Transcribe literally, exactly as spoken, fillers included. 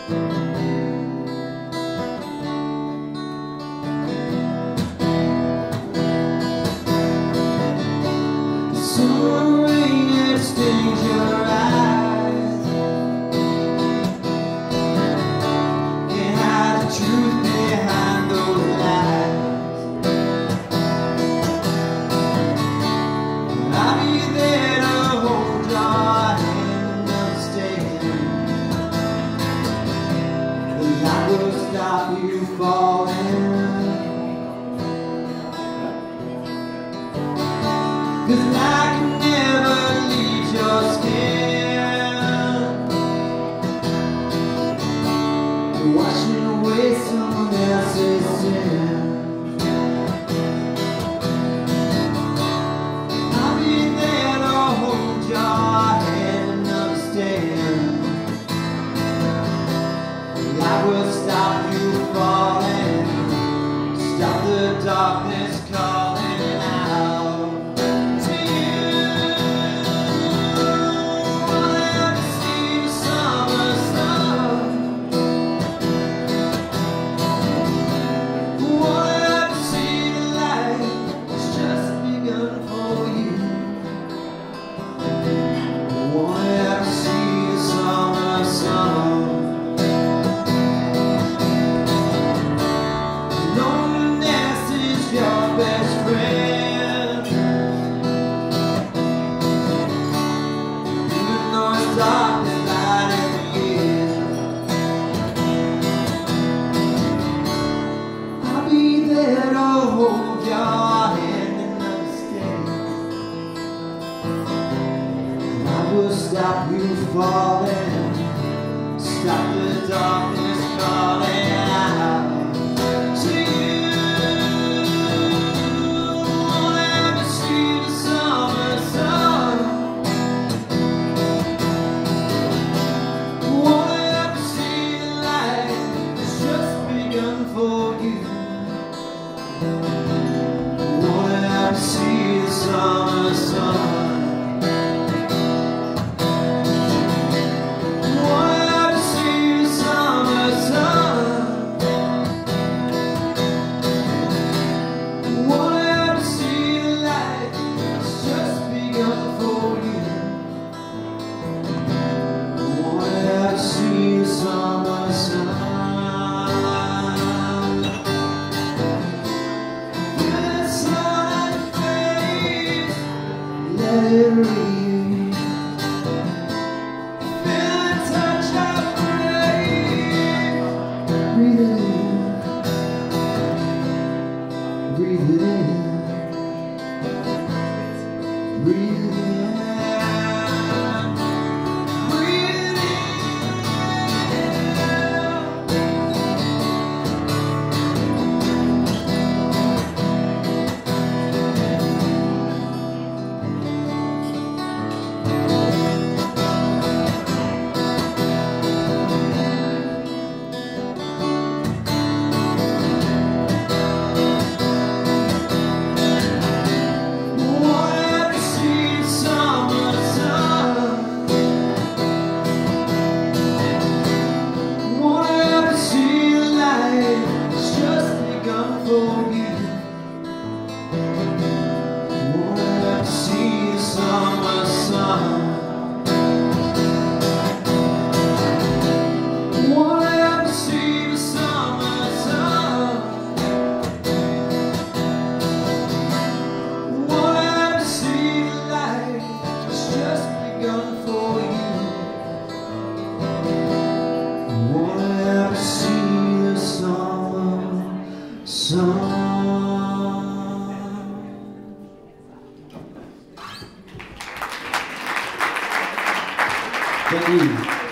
Summer rain stings your eyes. Can't hide the truth behind those lies. I'll be there to hold your hand and understand. The light will stop you falling. 'Cause I can never leave your skin, washing away someone else's sin. I'll be there to hold your hand and understand. Light will stop you falling, stop the darkness calling out. Stop you falling, stop the darkness calling out to you. Won't ever see the summer sun, won't ever see the light that's just begun for you. Won't ever see the summer sun. Thank you.